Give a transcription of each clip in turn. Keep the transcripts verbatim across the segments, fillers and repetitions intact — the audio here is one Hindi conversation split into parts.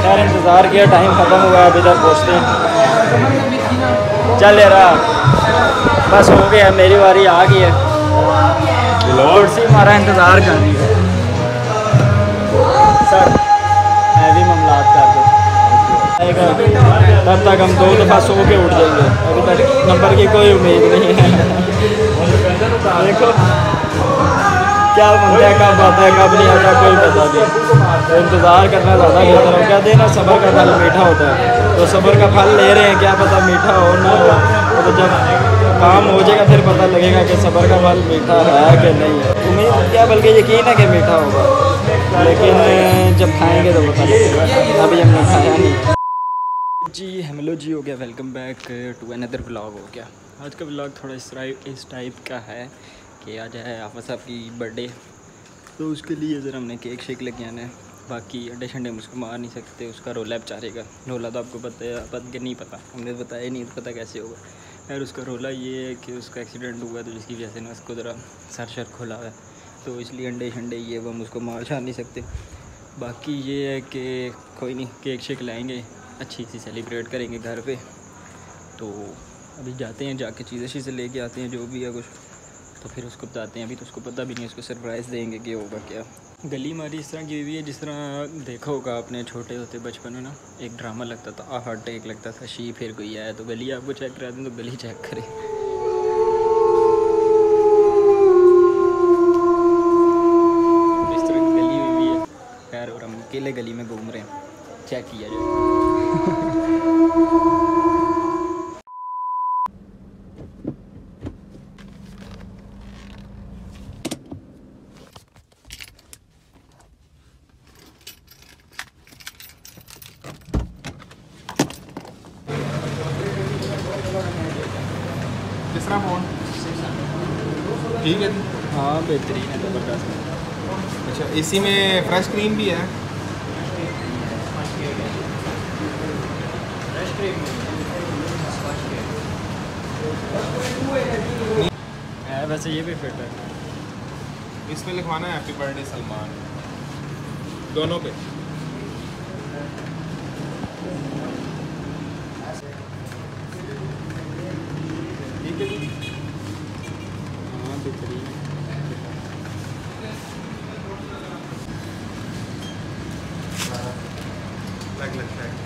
यार इंतज़ार किया, टाइम ख़त्म हुआ, अभी तक पहुँचते हैं। चल यार बस हो गया, मेरी बारी आ गई है। कुर्सी हमारा इंतज़ार कर रही है सर, मैं भी मामलात कर दूँ तब तक हम दो दफ़ा सो के उठ जाएंगे। अभी तक नंबर की कोई उम्मीद नहीं है। देखो क्या बनता है, कब आता है कब नहीं आता कोई पता नहीं। तो इंतज़ार करना ज़्यादा बेहतर हो। क्या देना, सब्र का फल मीठा होता है, तो सब्र का फल ले रहे हैं, क्या पता मीठा हो ना हो। तो जब काम हो जाएगा फिर पता लगेगा कि सब्र का फल मीठा है कि नहीं है। उम्मीद क्या बल्कि यकीन है कि मीठा होगा, लेकिन जब खाएँगे तो पता लगेगा। अभी हमने खाया नहीं जी। हेलो जी, हो गया, welcome back to another vlog. हो गया आज का व्लॉग थोड़ा इस टाइप इस टाइप का है कि आज है आफा साहब की बर्थडे, तो उसके लिए ज़रा हमने केक शेक लेके आना है। बाकी अंडे शंडे हम उसको मार नहीं सकते, उसका रोला है बेचारे का। रोला तो आपको पता है, पता कि नहीं पता, हमने तो बताया नहीं, तो पता कैसे होगा यार। उसका रोला ये है कि उसका एक्सीडेंट हुआ, तो जिसकी वजह से ना उसको ज़रा सर शर खुला है, तो इसलिए अंडे शंडे ये वो हम उसको मार छाड़ नहीं सकते। बाकी ये है कि कोई नहीं, केक शेक लाएँगे, अच्छी सी सेलिब्रेट करेंगे घर पे। तो अभी जाते हैं, जाके चीज़ें चीज़ें लेके आते हैं, जो भी है कुछ, तो फिर उसको बताते हैं। अभी तो उसको पता भी नहीं, उसको सरप्राइज़ देंगे कि होगा क्या। गली हमारी इस तरह की हुई है जिस तरह देखा होगा आपने छोटे होते बचपन में ना, एक ड्रामा लगता था, आ हार्ट एक लगता था, शी फिर कोई आया। तो गली आपको चेक करा दें, तो गली चेक करें। इस तरह की गली हुई है यार, और हम अकेले गली में घूम रहे हैं, चेक किया जाए। किस तरह फ़ोन ठीक है? हाँ बेहतरीन है, ज़बरदस्त। अच्छा, इसी में फ्रेश क्रीम भी है? है वैसे ये भी फिट है। इस पे लिखवाना है हैप्पी बर्थडे सलमान, दोनों पे। ठीक है जी। हाँ बेहतरीन है। लग लगता है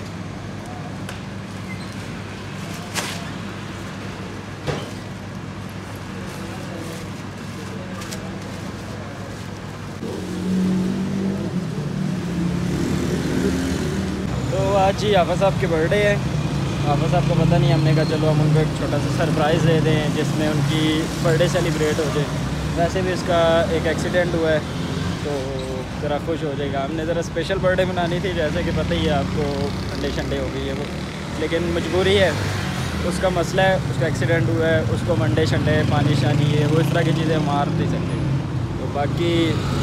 तो आज जी आफा साहब की बर्थडे है। आफा साहब को पता नहीं, हमने कहा चलो हम उनको एक छोटा सा सरप्राइज़ दे दें जिसमें उनकी बर्थडे सेलिब्रेट हो जाए। वैसे भी उसका एक एक्सीडेंट हुआ है, तो ज़रा खुश हो जाएगा। हमने ज़रा स्पेशल बर्थडे मनानी थी, जैसे कि पता ही है आपको, अंडे शंडे हो गई है वो, लेकिन मजबूरी है, उसका मसला है, उसका एक्सीडेंट हुआ है, उसको अंडे शंडे पानी शानी है वो इस तरह की चीज़ें मार नहीं सकते। तो बाकी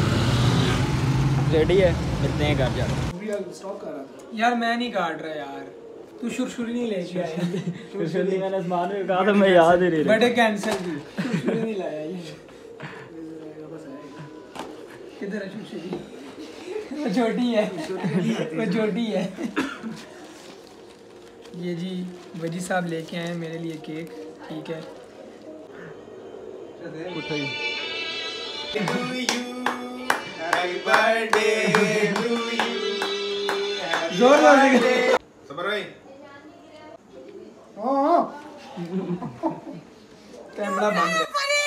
रेडी है, मिलते हैं घर जाकर। यार मैं नहीं काट रहा यार, तू शुरशुरी नहीं लेके आया। शुरशुरी मैंने सामान में कहा था, मैं याद ही नहीं रहा। बर्थडे कैंसिल की, शुरशुरी नहीं लाया ये। किधर है शुरशुरी? वो छोटी है, वो छोटी है। ये जी वजी साहब लेके आए मेरे लिए केक, ठीक है। उठाई जोर जोर से सबर भाई। कैमरा बंद है।